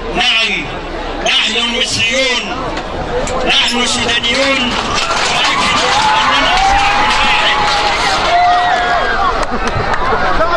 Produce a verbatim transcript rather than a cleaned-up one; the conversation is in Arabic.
نعم، نحن المصريون، نحن السودانيون، ولكن أننا شعب واحد.